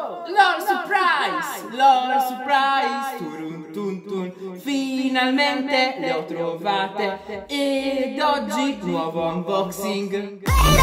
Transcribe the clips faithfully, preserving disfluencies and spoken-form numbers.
oh, LOL surprise, LOL surprise, turun tun tun. Finalmente le ho trovate ed oggi nuovo unboxing.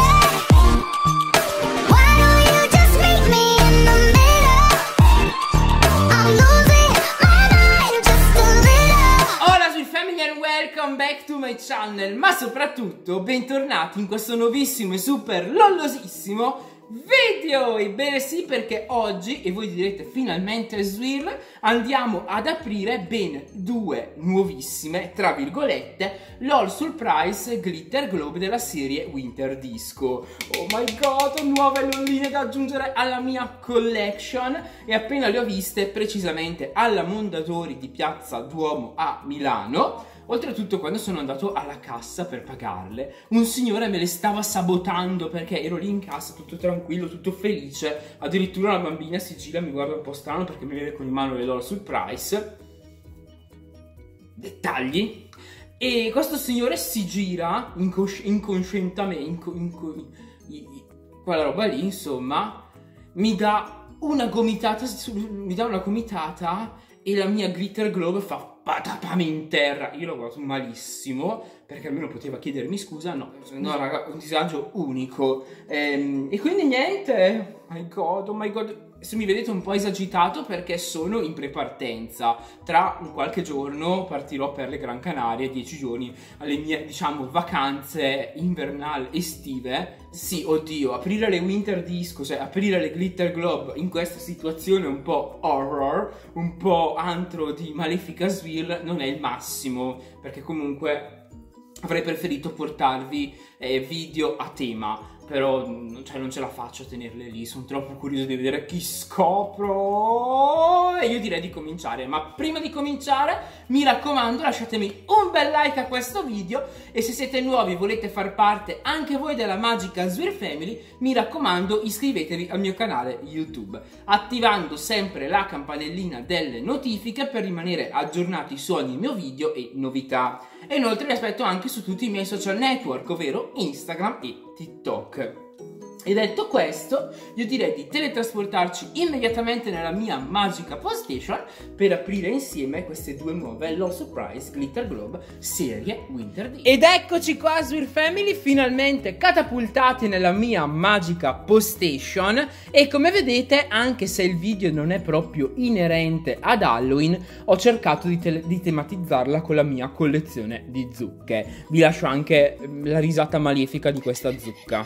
Welcome back to my channel, ma soprattutto bentornati in questo nuovissimo e super lollosissimo video. Ebbene sì, perché oggi, e voi direte finalmente Swirl, andiamo ad aprire ben due nuovissime, tra virgolette, LOL Surprise Glitter Globe della serie Winter Disco. Oh my god, nuove lolline da aggiungere alla mia collection, e appena le ho viste precisamente alla Mondadori di Piazza Duomo a Milano. Oltretutto, quando sono andato alla cassa per pagarle, un signore me le stava sabotando perché ero lì in cassa tutto tranquillo, tutto felice. Addirittura una bambina si gira, mi guarda un po' strano perché mi vede con in mano le LOL Surprise. Dettagli. E questo signore si gira inconsci inconscientemente, inco inco quella roba lì, insomma, mi dà una gomitata, mi dà una gomitata e la mia glitter globe fa patapam in terra. Io l'ho guardato malissimo perché almeno poteva chiedermi scusa. No, no raga, un disagio unico. ehm, E quindi niente. Oh my god, oh my god. Se mi vedete un po' esagitato perché sono in prepartenza. Tra un qualche giorno partirò per le Gran Canarie, dieci giorni, alle mie, diciamo, vacanze invernali estive. Sì, oddio, aprire le Winter Disco, cioè aprire le Glitter Globe in questa situazione un po' horror, un po' antro di Malefica Swirl, non è il massimo, perché comunque avrei preferito portarvi eh, video a tema. Però cioè, non ce la faccio a tenerle lì, sono troppo curioso di vedere chi scopro. E io direi di cominciare. Ma prima di cominciare, mi raccomando, lasciatemi un bel like a questo video. E se siete nuovi e volete far parte anche voi della magica Swirl Family, mi raccomando, iscrivetevi al mio canale YouTube, attivando sempre la campanellina delle notifiche per rimanere aggiornati su ogni mio video e novità. E inoltre vi aspetto anche su tutti i miei social network, ovvero Instagram e TikTok. E detto questo, io direi di teletrasportarci immediatamente nella mia magica PlayStation per aprire insieme queste due nuove LOL Surprise Glitter Globe serie Winter Disco. Ed eccoci qua, Swirl Family, finalmente catapultati nella mia magica PlayStation. E come vedete, anche se il video non è proprio inerente ad Halloween, ho cercato di, di tematizzarla con la mia collezione di zucche. Vi lascio anche la risata malefica di questa zucca,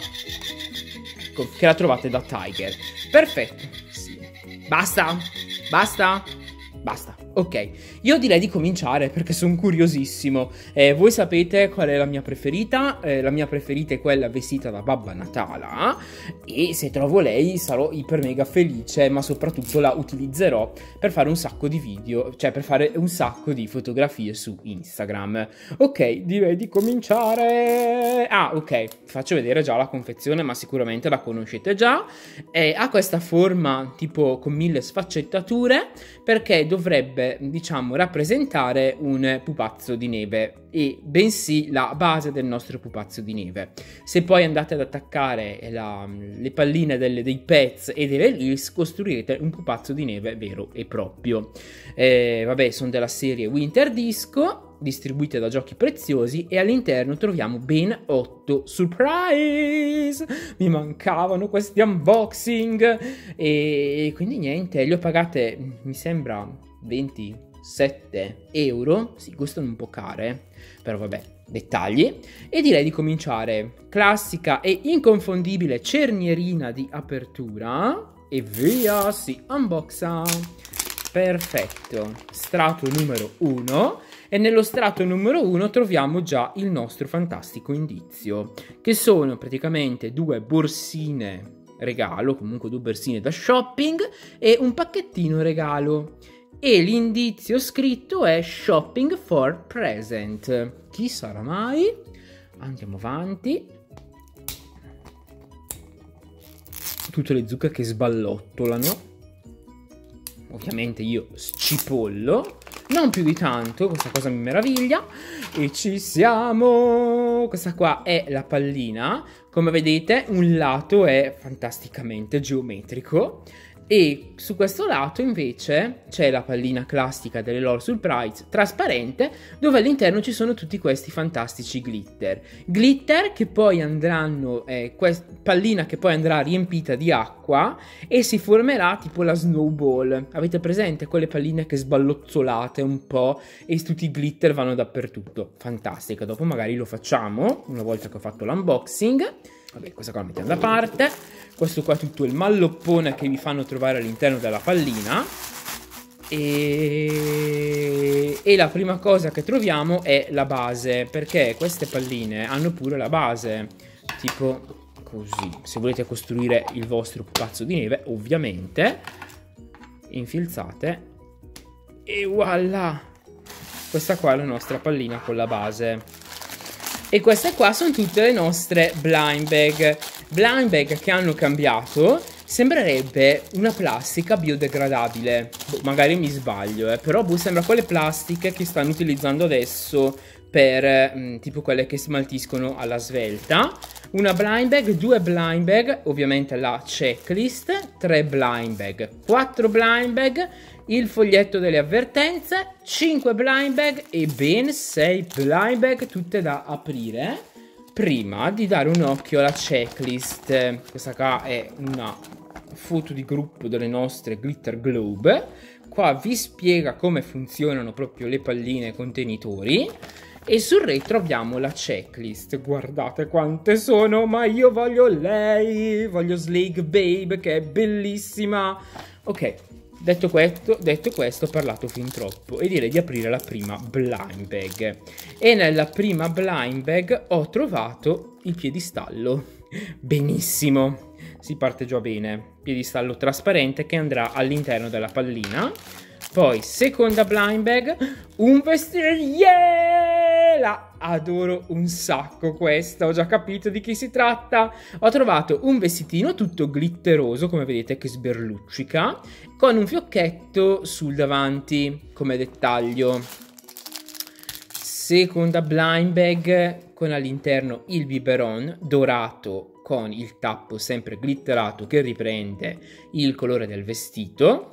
che la trovate da Tiger. Perfetto, sì. Basta, basta, basta. Ok, io direi di cominciare perché sono curiosissimo. eh, Voi sapete qual è la mia preferita? eh, La mia preferita è quella vestita da Babbo Natale. E se trovo lei sarò iper mega felice, ma soprattutto la utilizzerò per fare un sacco di video, cioè per fare un sacco di fotografie su Instagram. Ok, direi di cominciare. Ah, ok, faccio vedere già la confezione, ma sicuramente la conoscete già. eh, Ha questa forma tipo con mille sfaccettature, perché dovrebbe, diciamo, rappresentare un pupazzo di neve, e bensì la base del nostro pupazzo di neve. Se poi andate ad attaccare la, le palline delle, dei pets e delle Lils, costruirete un pupazzo di neve vero e proprio. eh, Vabbè, sono della serie Winter Disco, distribuite da Giochi Preziosi, e all'interno troviamo ben otto surprise. Mi mancavano questi unboxing, e quindi niente, li ho pagate, mi sembra, ventisette euro. Sì, costano un po' care, però vabbè, dettagli. E direi di cominciare. Classica e inconfondibile cernierina di apertura, e via, si unboxa. Perfetto, strato numero uno. E nello strato numero uno troviamo già il nostro fantastico indizio, che sono praticamente due borsine regalo, comunque due borsine da shopping e un pacchettino regalo. E l'indizio scritto è Shopping for Present. Chi sarà mai? Andiamo avanti. Tutte le zucche che sballottolano. Ovviamente io scipollo, non più di tanto, questa cosa mi meraviglia. E ci siamo! Questa qua è la pallina. Come vedete, un lato è fantasticamente geometrico E su questo lato invece c'è la pallina classica delle Lore Surprise trasparente, dove all'interno ci sono tutti questi fantastici glitter. Glitter che poi andranno, eh, pallina che poi andrà riempita di acqua e si formerà tipo la snowball. Avete presente quelle palline che sballozzolate un po' e tutti i glitter vanno dappertutto? Fantastica, dopo magari lo facciamo una volta che ho fatto l'unboxing. Vabbè, questa qua la mettiamo da parte. Questo qua è tutto il malloppone che vi fanno trovare all'interno della pallina. E... e la prima cosa che troviamo è la base, perché queste palline hanno pure la base, tipo così. Se volete costruire il vostro pupazzo di neve, ovviamente, infilzate e voilà! Questa qua è la nostra pallina con la base. E queste qua sono tutte le nostre blind bag. Blind bag che hanno cambiato. Sembrerebbe una plastica biodegradabile. Boh, magari mi sbaglio, eh, però boh, sembra quelle plastiche che stanno utilizzando adesso per mh, tipo quelle che smaltiscono alla svelta. Una blind bag, due blind bag, ovviamente la checklist, tre blind bag, quattro blind bag, il foglietto delle avvertenze, cinque blind bag e ben sei blind bag, tutte da aprire. Prima di dare un occhio alla checklist, questa qua è una foto di gruppo delle nostre glitter globe. Qua vi spiega come funzionano proprio le palline contenitori. E sul retro abbiamo la checklist. Guardate quante sono, ma io voglio lei, voglio Slake Babe che è bellissima. Ok, detto questo, detto questo ho parlato fin troppo e direi di aprire la prima blind bag. E nella prima blind bag ho trovato il piedistallo. Benissimo, si parte già bene. Piedistallo trasparente che andrà all'interno della pallina. Poi seconda blind bag, un vestito, yeah! La adoro un sacco questa, ho già capito di chi si tratta. Ho trovato un vestitino tutto glitteroso, come vedete che sberluccica, con un fiocchetto sul davanti come dettaglio. Seconda blind bag con all'interno il biberon dorato con il tappo sempre glitterato che riprende il colore del vestito.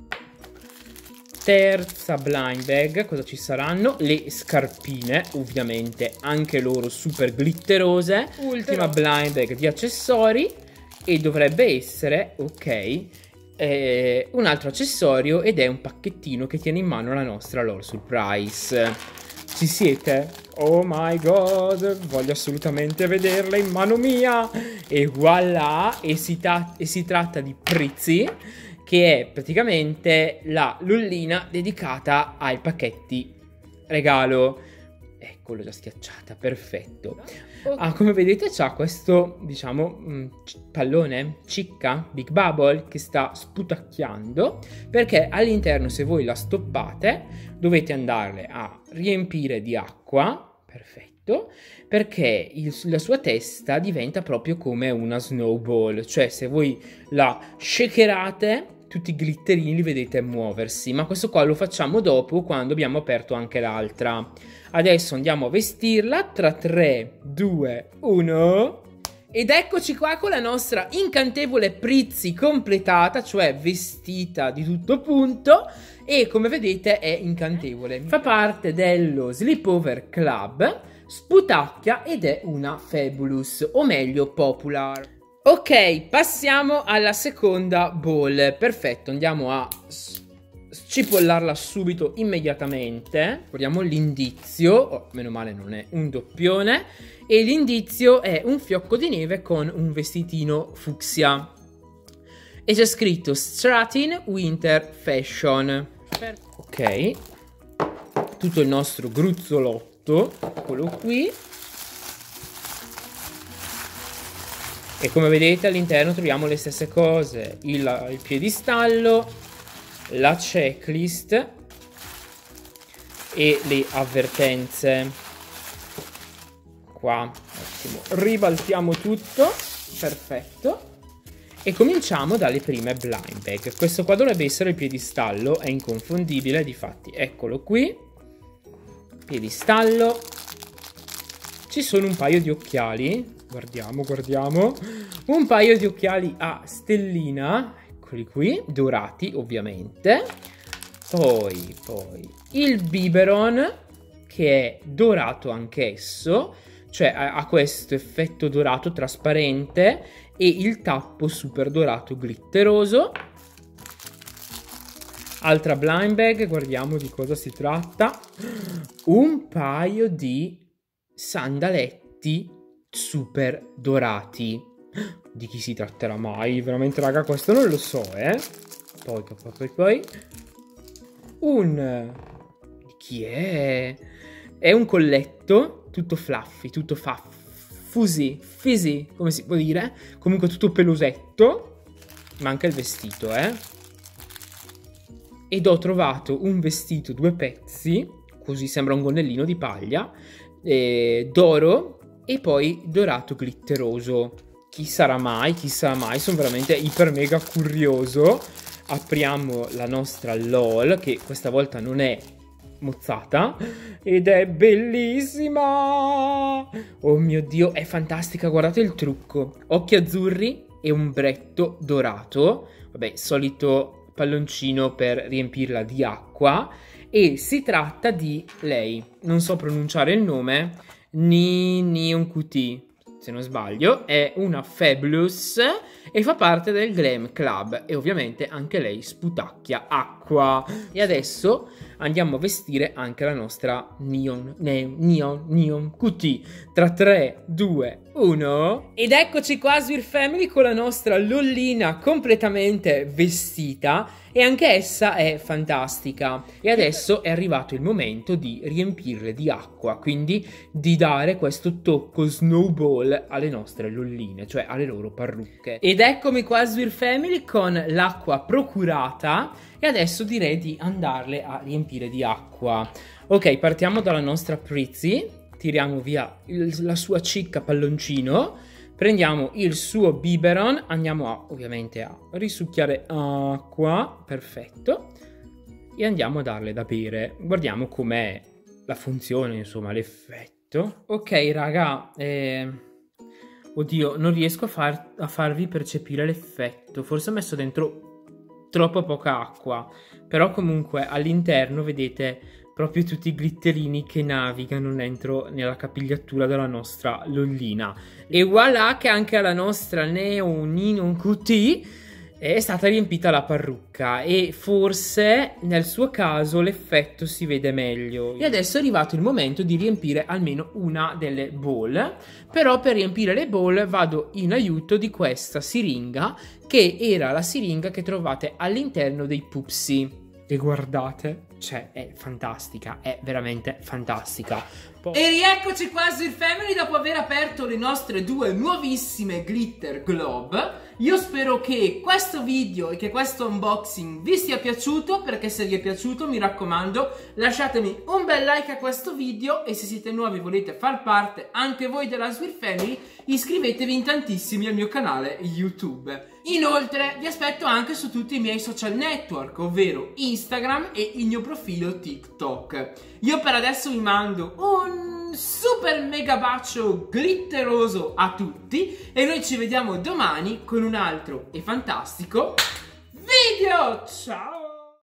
Terza blind bag, cosa ci saranno? Le scarpine, ovviamente anche loro super glitterose. Ultima blind bag di accessori e dovrebbe essere, ok, eh, un altro accessorio ed è un pacchettino che tiene in mano la nostra Lore Surprise. Ci siete? Oh my god, voglio assolutamente vederla in mano mia. E voilà, e si, e si tratta di Prizzi, che è praticamente la lullina dedicata ai pacchetti regalo. Ecco, l'ho già schiacciata, perfetto. Ah, come vedete c'ha questo, diciamo, mh, pallone, cicca, Big Bubble, che sta sputacchiando, perché all'interno, se voi la stoppate, dovete andarle a riempire di acqua, perfetto, perché il, la sua testa diventa proprio come una snowball, cioè se voi la shakerate, tutti i glitterini li vedete muoversi, ma questo qua lo facciamo dopo quando abbiamo aperto anche l'altra. Adesso andiamo a vestirla tra tre, due, uno ed eccoci qua con la nostra incantevole Prizzi completata, cioè vestita di tutto punto e come vedete è incantevole. Fa parte dello Sleepover Club, sputacchia ed è una Fabulous, o meglio Popular. Ok, passiamo alla seconda ball. Perfetto, andiamo a scipollarla subito, immediatamente. Guardiamo l'indizio. Oh, meno male non è un doppione. E l'indizio è un fiocco di neve con un vestitino fucsia. E c'è scritto Stratin Winter Fashion. Ok. Tutto il nostro gruzzolotto. Eccolo qui. E come vedete all'interno troviamo le stesse cose, il, il piedistallo, la checklist e le avvertenze. Qua, ottimo, ribaltiamo tutto, perfetto. E cominciamo dalle prime blind bag. Questo qua dovrebbe essere il piedistallo, è inconfondibile, difatti eccolo qui, piedistallo. Ci sono un paio di occhiali. Guardiamo, guardiamo. Un paio di occhiali a stellina. Eccoli eccoli qui, dorati ovviamente. Poi, poi il biberon, che è dorato anch'esso, cioè ha, ha questo effetto dorato trasparente e il tappo super dorato glitteroso. Altra blind bag, guardiamo di cosa si tratta. Un paio di sandaletti super dorati. Di chi si tratterà mai? Veramente, raga, questo non lo so, eh. Poi, poi, poi, poi. Un... Di chi è? È un colletto tutto fluffy, tutto fa fuzzy, fizzy, come si può dire? Comunque tutto pelosetto. Manca il vestito, eh. Ed ho trovato un vestito due pezzi, così sembra un gonnellino di paglia, eh, d'oro e poi dorato glitteroso. Chi sarà mai? Chi sarà mai? Sono veramente iper mega curioso. Apriamo la nostra LOL, che questa volta non è mozzata, ed è bellissima. Oh mio Dio, è fantastica, guardate il trucco. Occhi azzurri e ombretto dorato. Vabbè, solito palloncino per riempirla di acqua. E si tratta di lei, non so pronunciare il nome, Ninion Cutie, se non sbaglio, è una Fabulous e fa parte del Glam Club e ovviamente anche lei sputacchia acqua. E adesso andiamo a vestire anche la nostra Neon, Neon, Neon, Neon Cutie. Tra tre, due, uno. Ed eccoci qua, Swirl Family, con la nostra Lollina completamente vestita e anche essa è fantastica. E adesso è arrivato il momento di riempirle di acqua, quindi di dare questo tocco snowball alle nostre lolline, cioè alle loro parrucche. Ed eccomi qua, Swirl Family, con l'acqua procurata e adesso direi di andarle a riempire di acqua. Ok, partiamo dalla nostra Prizzy, tiriamo via il, la sua cicca palloncino. Prendiamo il suo biberon, andiamo a, ovviamente a risucchiare acqua, perfetto, e andiamo a darle da bere. Guardiamo com'è la funzione, insomma, l'effetto. Ok, raga, eh, oddio, non riesco a, far, a farvi percepire l'effetto, forse ho messo dentro troppo poca acqua, però comunque all'interno vedete proprio tutti i glitterini che navigano dentro nella capigliatura della nostra lollina. E voilà che anche alla nostra Neon Cutie è stata riempita la parrucca e forse nel suo caso l'effetto si vede meglio. E adesso è arrivato il momento di riempire almeno una delle ball, però per riempire le ball vado in aiuto di questa siringa, che era la siringa che trovate all'interno dei Pupsi. E guardate, cioè è fantastica, è veramente fantastica. Poi... E rieccoci qua, Swirl Family, dopo aver aperto le nostre due nuovissime glitter globe. Io spero che questo video e che questo unboxing vi sia piaciuto, perché se vi è piaciuto, mi raccomando, lasciatemi un bel like a questo video e se siete nuovi e volete far parte anche voi della Swirl Family, iscrivetevi in tantissimi al mio canale YouTube. Inoltre vi aspetto anche su tutti i miei social network, ovvero Instagram e il mio profilo TikTok. Io per adesso vi mando un super mega bacio glitteroso a tutti e noi ci vediamo domani con un altro e fantastico video. Ciao!